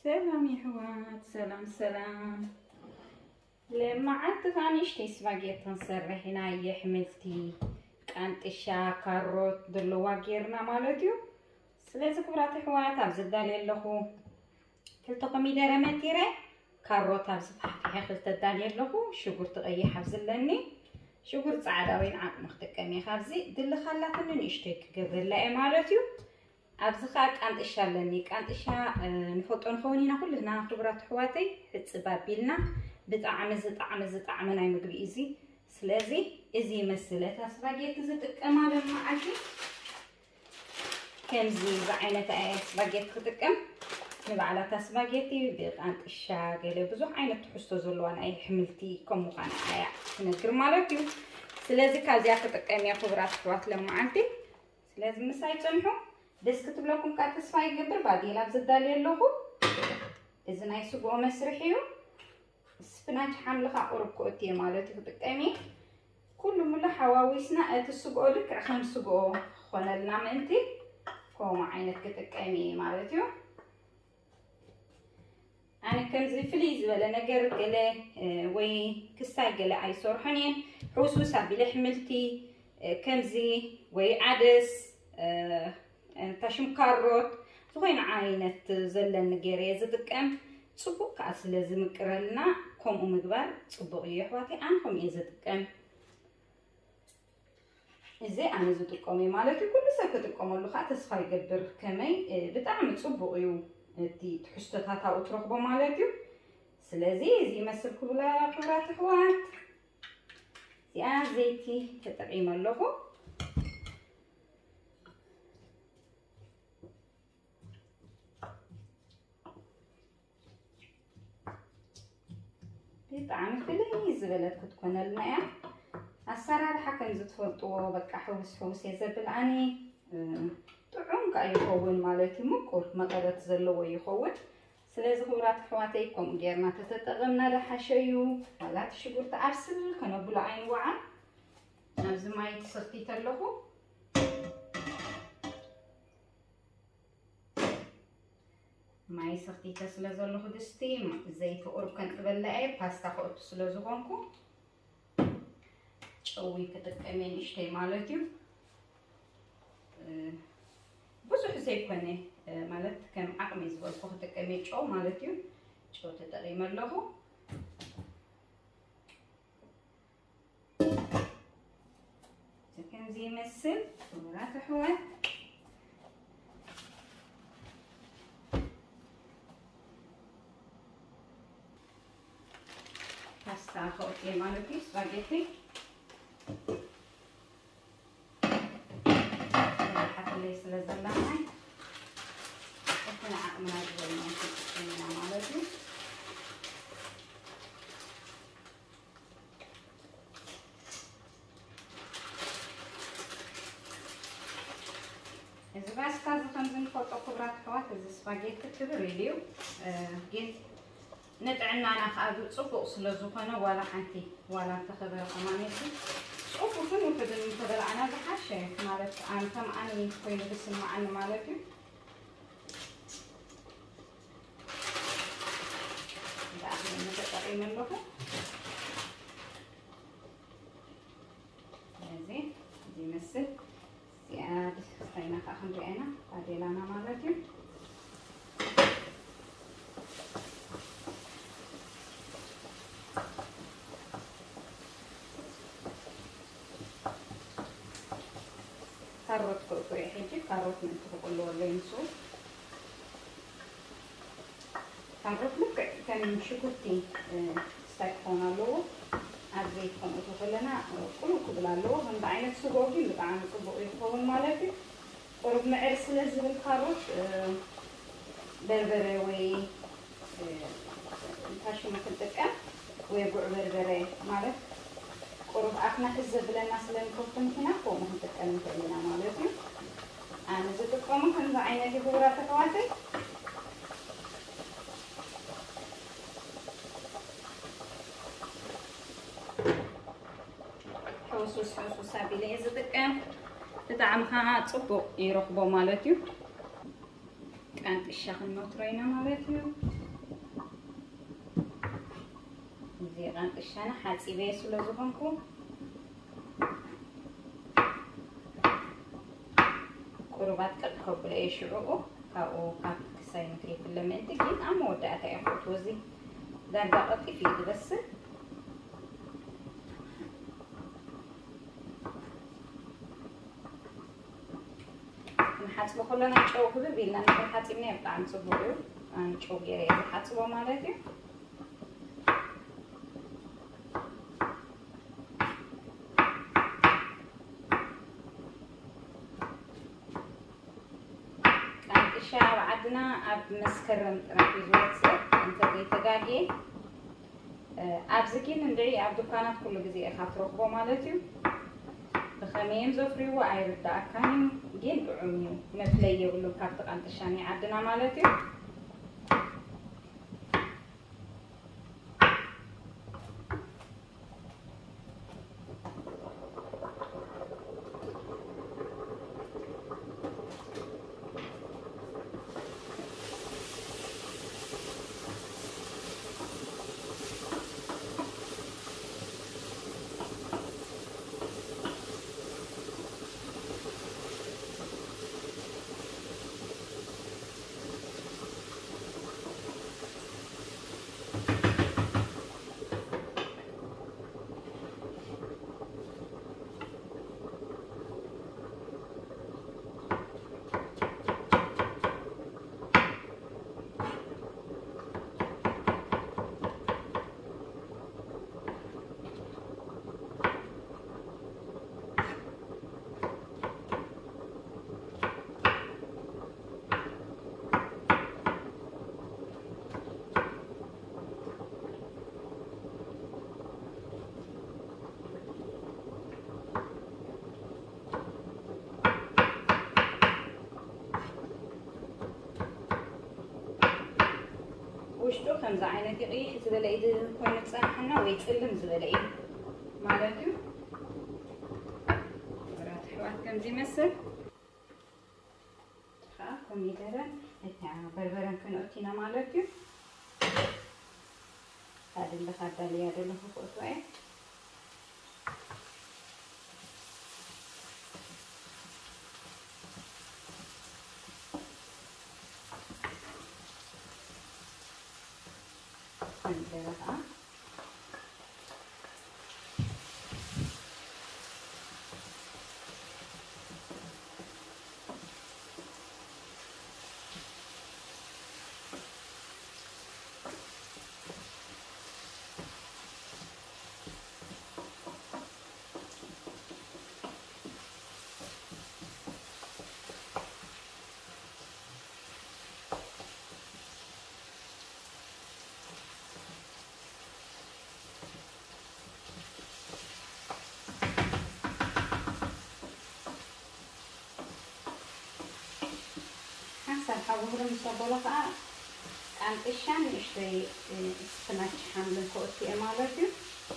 سلام يا حوات، سلام. لما عدت فانيشتي سباجيت نسرح هنا يحملتي قنطشا كاروت دلوا غيرنا مالتيو. سلازي كبرات حوات ابزدال يلخو كلتو كميدره متيره كاروت ابزفحفحه خلت دال يلخو شغور تقيح ابزلني شغور صعدا وين عقم مختكمي خابزي دل خلاتن نشتك قبل مالتيو أبزخاك أنت إشالني أنت إشا نفوتون خونينا كلنا خبرات حواتي هتصبابيلنا بتعمز ناي مقبي إزي سلازي إزي مسلة سباجيت زتك أمال معاكي كم زي بعينة سباجيت خدكم نبعلا تسباجيتي بأنت إشا قال بزوح عينة تحسو زلوان أي حملتي كم مقانا عيا نذكر مالكيو سلازي كازيا خدكم يا خبرات حوات لما عندي سلازي مساي تنحو دسكت بلاكم كاتسفاي قبر بعدين أبزدال يلوخو إذا نايسوقو مسرحيو سبناج حملخا قرب كوتي مالتي خدكامي كل ملا حواويسنا أتسوقو لك رخم سوقو خلالنا منتي كوما عينت كتكامي مالتيو أنا كمزي فليز ولا نقر قلي وي كساي قلي أي صورحنين حوسوسا بلحملتي كمزي وي عدس تاشم كاروت زوين عينة زلن جري زدكم صبوك أصل لازم كرلنا كم مقبار صبوك يحواتي أنهم يزدكم إزاي أنا زدكمي مالك كل سكتكم اللي خاطس خاي قبر كمي بتعمل صبوك يو تي تحشتها تا أترقبوا مالكيو سلازي زي مسل كلها خبرات حوات زي زيتي تتقيم اللغو طعم كله يزبلت كتكون الماء السرعة حكم زت فلطو بقى حوس يزبل أني طعم كأي يخون مالتي مكور ما قدرت زلوا يخون سلازم خبرات حواتيكم غيرنا تتغمنا لحشيو ولا تشغل تأرسل كانوا بلا عين وعن نفس ما يتصفي تلهو ماي سختي تسلزو له دستي زيت قرب كان قبلعي باستا خط سلزو كونكو ጨውي كتقمين اشتي مالتي بزح زيكوني مالت كم عقمي زبل خو كتقمي ጨው مالتي ጨው ተጠሪመለሁ زكن زي مسل ورات حوات pasta خاطي مالتي سباجيتي حتى ليس لزلامي احنا عقمنا جبلنا كنا مالتي إذا بس كذا خمسين فوق كبرات حوات إذا سباجيتي كده ريديو جيت ندعنا أنا خاذ صفوق سلزوخنا ولا حنتي ولا تخبر قمانيتي صفوق فين وكذا أنا بحشة مالك أنا كم أنا كوين بس معنا مالكي لا أنا نتقري من له زين زي مسد زياد خلينا خاخن رأينا بعدين أنا مالكي كاروت كوكو يحيجي كاروت من تقولوا ولا ينسو كاروت لك كان شكوتي استيقظنا له عزيتكم وتخلنا كله قبلا له هم بعين سجوجي اللي بعين سجوجي يخون مالكي قرب معرس لازم الكاروت بربري وي تاشو ما تدقق ويبع بربري مالك قرب أخنا حزب لنا سلم كفتم هنا فوق ما تتكلم كلنا مالتي أنا زدتكم كن بعيني خبرات حواتي حوسوس سابيلي زدتكم تدعمها تصبو يرقبو مالتي كانت الشغل نوترينا مالتي زي قنطشانا حاسبه ስለዝኾንኩ ቁርባት ቀልከብለ ይሽዑ ካኡ ካብ ክሳይ ንክሪት ለመንት ግን አመወዳታ ያፈት ወዚ ዳርጋ ቀጥፍ ይድረስ نحاسبه كلنا نشوف كذا بيلنا نحن حاسبني بتاع نصبره نشوف جري حاسبه مالتي كانت الشعب عدنا أب مسكرم تركيزات أنت جاي تجاجي أبزكين ندري أب دكانات كل جزء خاطر ركبه مالتي بخميم زفري وعيرد أكاني جين بعميو مثلي يقولوا كاتق أنت شاني عدنا مالتي وشتو خمسة عينة قيح زبلعيد كون تصاحنا ويتقلم زبلعيد مالتو برات حوات كم زي مسل خاكم يدرن بربرن كنوتينا مالتو هذا اللي خادا لي هذا اللي فوق شوية حاولوا نصبوا لها عن الشام نشتري سمك حامل كوتي مالتي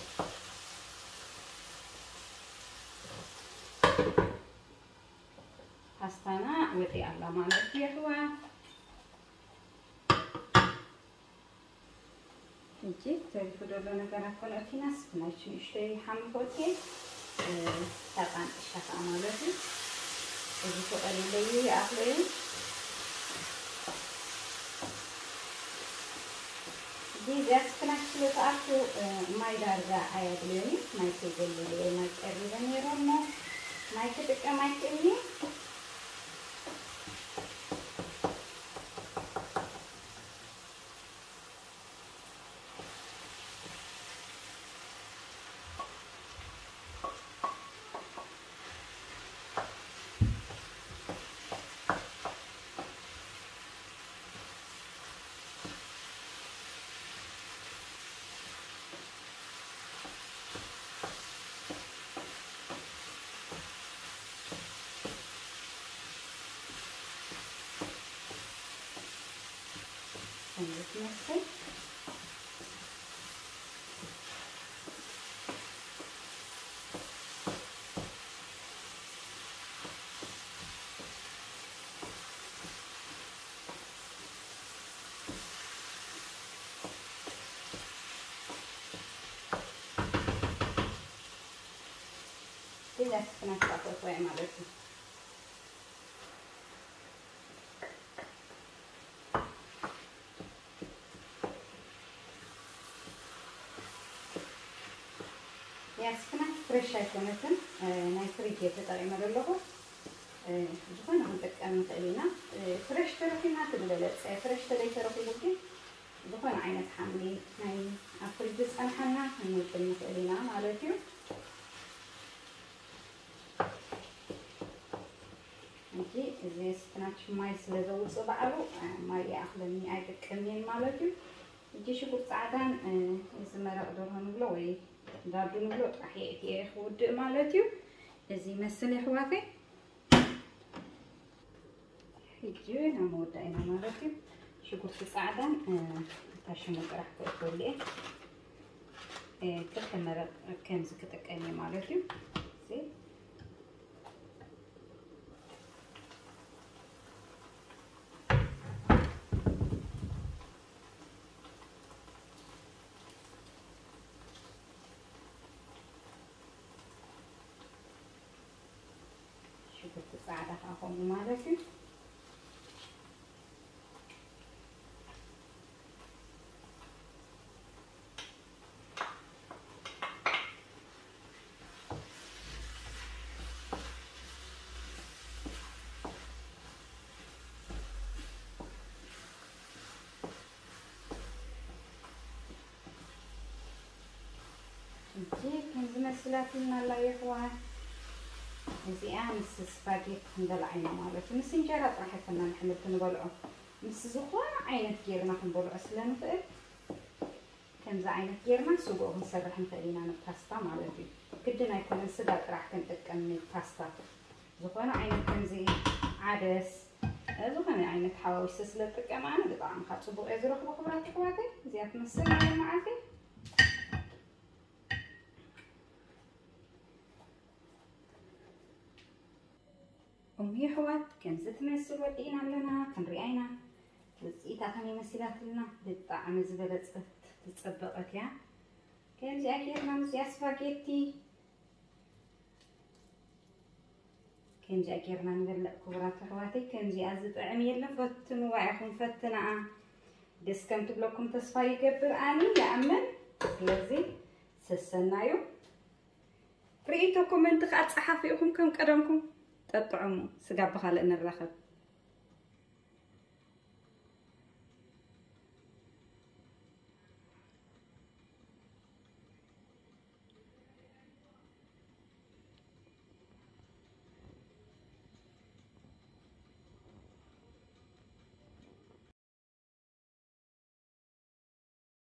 هستنا وتي على مالتي هو نجي تعرفوا دولة نجارة كوتي ناس نشتري حامل كوتي طبعا الشفا مالتي إذا سؤال لي أخلي دي زيادة كناكسلو تأكو ماي دارجة عياد لوني ماي تيجي لي ماي تقريبا يرمو ماي تبقى ماي تقني نفسي إذا سخنت شوية مالتي يا سخنت فريش هيكونتن ناي فريجي تطعيم للغو زخون عندك أمن تقلينا فريش تركينا تبللت فريش تري تركي بوكي زخون عينة حملي ناي أفريجي سأنحنا نوصل تقلينا مالتيو انتي زي سكناتش ماي سلازو صبعلو ماي ياخذني اي كمين مالتي انتي شوفوا صعدان اذا ما رقدوها نبلو وي دابو نبلو طحيتي يخود مالتي زي مسلي حواتي يجي انا موداينا مالتي شوفوا صعدان تاشو مقرح كولي كل مرة كم زكتك اني مالتي زي ساعدة أخو مالتي كنز مسلاتنا الله يحواه زي أمس سباجيت ندلعينا مالتي مس إنجرة راح كنا نحمل نبلعه مس زخوان عينة كيرنا نبلعه أصلا نفقد كنز عينة كيرنا سوقه نسرح نفقدينا الباستا مالتي كدنا يكون السداد راح كنتكمل الباستا زخوان عينة كنزي عدس زخوان عينة حواوش سلطة كمان بطعم خاص بو أزرق بخبرات إخواتي زيادة مسنا معاكي أمي حوات كان ستمسل ودينا لنا كان رأينا وزيتها كان يمسلات لنا بالطعم زبدة تتصبقت يا كان زي أكيرنا مزي سباجيتي كان زي أكيرنا نبلع كبرات حواتي كان زي أزد عميل فتن وعيكم فتنا ديسكم تبلوكم تصفاي قبل أني لأمن لذي سسنايو رأيتو كومنت قاعد صحافيكم كم قدمكم تطعموا سقاب بخال إن الرخب